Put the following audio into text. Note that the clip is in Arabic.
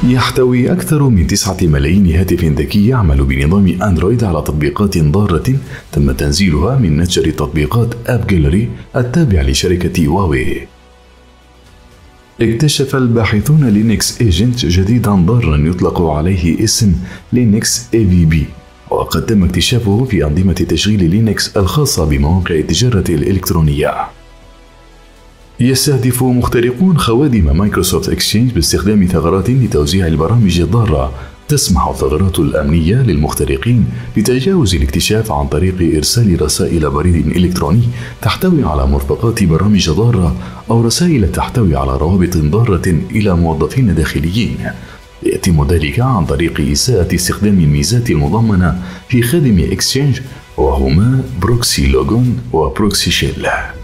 يحتوي أكثر من 9 ملايين هاتف ذكي يعمل بنظام أندرويد على تطبيقات ضارة تم تنزيلها من متجر تطبيقات آب جاليري التابع لشركة هواوي. اكتشف الباحثون لينكس ايجنت جديدا ضارا يطلق عليه اسم لينكس AVB، وقد تم اكتشافه في أنظمة تشغيل لينكس الخاصة بمواقع التجارة الإلكترونية. يستهدف مخترقون خوادم مايكروسوفت اكسشينج باستخدام ثغرات لتوزيع البرامج الضارة. تسمح الثغرات الأمنية للمخترقين بتجاوز الاكتشاف عن طريق إرسال رسائل بريد إلكتروني تحتوي على مرفقات برامج ضارة أو رسائل تحتوي على روابط ضارة إلى موظفين داخليين. يتم ذلك عن طريق إساءة استخدام الميزات المضمنة في خادم اكسشينج، وهما بروكسي لوجون وبروكسي شيل.